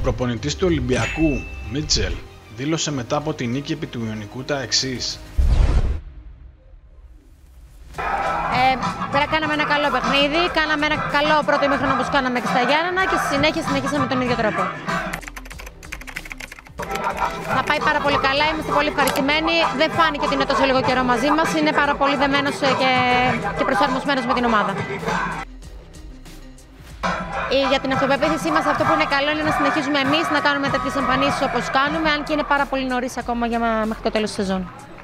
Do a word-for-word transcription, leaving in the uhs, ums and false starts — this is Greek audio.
προπονητής του Ολυμπιακού, Μίτσελ, δήλωσε μετά από τη νίκη επί του Ιωνικού τα εξής. Ε, πέρα κάναμε ένα καλό παιχνίδι, κάναμε ένα καλό πρώτο ημίχρονο όπως κάναμε και στα Γιάννενα και στη συνέχεια συνεχίσαμε τον ίδιο τρόπο. Θα πάει πάρα πολύ καλά, είμαστε πολύ ευχαριστημένοι. Δεν φάνηκε ότι είναι τόσο λίγο καιρό μαζί μας, είναι πάρα πολύ δεμένος και, και προσαρμοσμένος με την ομάδα. Για την αυτοπεποίθησή μας αυτό που είναι καλό είναι να συνεχίζουμε εμείς να κάνουμε τέτοιες εμφανίσεις όπως κάνουμε, αν και είναι πάρα πολύ νωρίς ακόμα για μέχρι το τέλος της σεζόν.